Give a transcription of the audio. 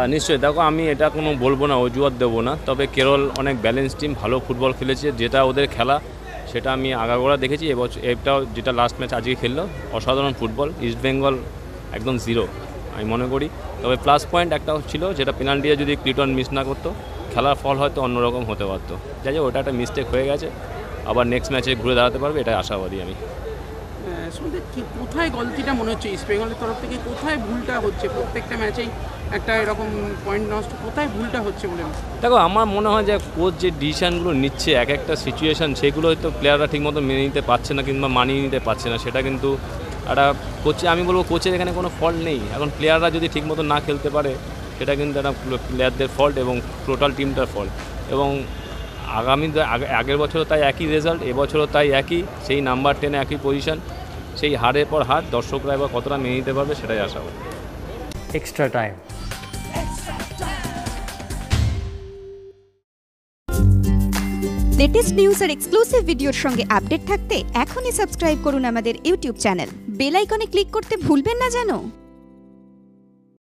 নিশ্চয়ই দেখো আমি এটা কোনো বলবো না, অজুহাত দেবো না, তবে কেরল অনেক ব্যালেন্স টিম, ভালো ফুটবল খেলেছে, যেটা ওদের খেলা সেটা আমি আগাগোড়া দেখেছি। এবছর এটাও যেটা লাস্ট ম্যাচ আজকে খেললো অসাধারণ ফুটবল। ইস্ট বেঙ্গল একদম জিরো আমি মনে করি। তবে প্লাস পয়েন্ট একটা ছিল, যেটা পেনাল্টিতে যদি ক্লিটন মিস না করতো খেলার ফল হয়তো অন্যরকম হতে পারতো। যাই হোক ওটা একটা মিস্টেক হয়ে গেছে, আবার নেক্সট ম্যাচে ঘুরে দাঁড়াতে পারবে, এটাই আশাবাদী আমি। কোথায় গলতিটা মনে হচ্ছে ইস্ট বেঙ্গলের তরফ থেকে, কোথায় ভুলটা হচ্ছে? প্রত্যেকটা ম্যাচেই একটা এরকম পয়েন্ট নষ্ট, কোথায় ভুলটা হচ্ছে বলে? দেখো আমার মনে হয় যে কোচ যে ডিসিশানগুলো নিচ্ছে এক একটা সিচুয়েশান, সেগুলো হয়তো প্লেয়াররা ঠিকমতো মেনে নিতে পারছে না কিংবা মানিয়ে নিতে পারছে না। সেটা কিন্তু একটা কোচে, আমি বলবো কোচের এখানে কোনো ফল্ট নেই। এখন প্লেয়াররা যদি ঠিকমতো না খেলতে পারে সেটা কিন্তু একটা প্লেয়ারদের ফল্ট এবং টোটাল টিমটার ফল্ট। এবং আগের বছরও তাই একই রেজাল্ট, এবছরও তাই একই, সেই নাম্বার 10 একই পজিশন, সেই হারের পর হার দর্শকরা এবার কতটা মেনে নিতে পারবে সেটাই আশা করি। Extra time. লেটেস্ট নিউজ আর এক্সক্লুসিভ ভিডিওর সঙ্গে আপডেট থাকতে এখনই সাবস্ক্রাইব করুন আমাদের ইউটিউব চ্যানেল। বেল আইকনে ক্লিক করতে ভুলবেন না যেন।